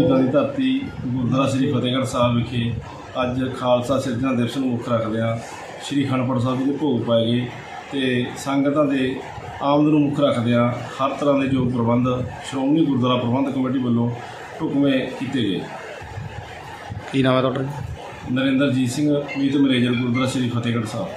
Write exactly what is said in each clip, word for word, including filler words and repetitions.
शहीदों की धरती गुरुद्वारा श्री फतेहगढ़ साहब विखे अज खालसा सिरजना दिवस नूं मुख रखदिआं श्री अखंड पाठ साहब के भोग पाए गए तो संगतां दे आमद नूं मुख रखदिआं हर तरह के जो प्रबंध श्रोमणी गुरुद्वारा प्रबंधक कमेटी वालों ढुकवें किए गए। की नाम है तुहाडा? नरेंद्रजीत सिंह मीत मैनेजर गुरुद्वारा श्री फतेहगढ़ साहब।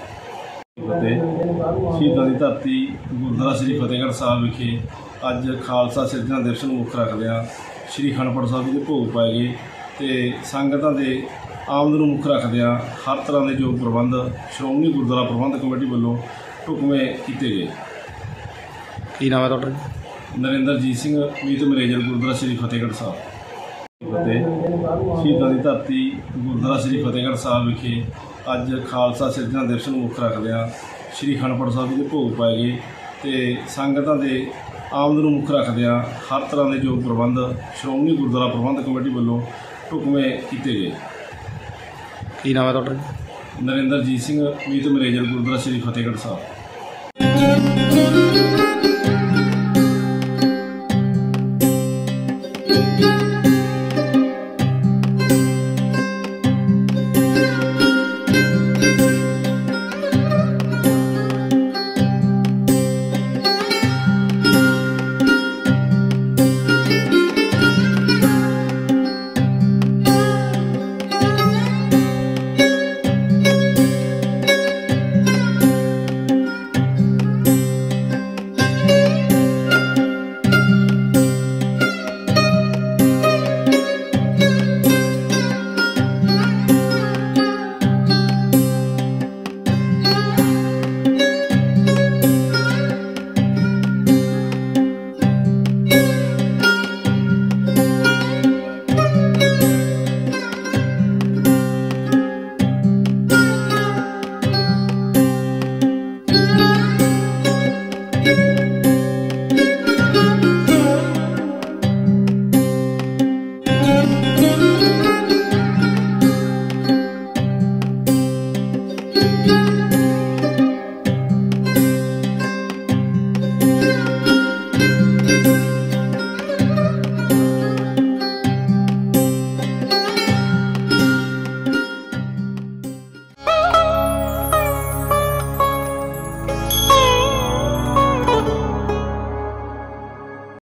शहीदों की धरती गुरुद्वारा श्री फतेहगढ़ साहब विखे अज खालसा सिरजना दिवस नूं मुख रखदिआं श्री अखंड पाठ साहब के भोग पाए गए तो संगतां दे आमद नूं मुख रखदिआं हर तरह के जो प्रबंध श्रोमणी गुरुद्वारा प्रबंधक कमेटी वालों ढुकवें किए गए। की नाम है तुहाडा? नरेंद्रजीत सिंह मीत मैनेजर गुरुद्वारा श्री फतेहगढ़ साहब। शहीदों की धरती गुरुद्वारा श्री फतेहगढ़ साहब विखे अज खालसा सिरजना दिवस नूं मुख रखदिआं श्री अखंड पाठ साहब के भोग पाए गए तो संगतां दे आमद नूं मुख रखदिआं हर तरह के जो प्रबंध श्रोमणी गुरुद्वारा प्रबंधक कमेटी वालों ढुकवें किए गए। की नाम है तुहाडा? नरेंद्रजीत सिंह मीत मैनेजर गुरुद्वारा श्री फतेहगढ़ साहब।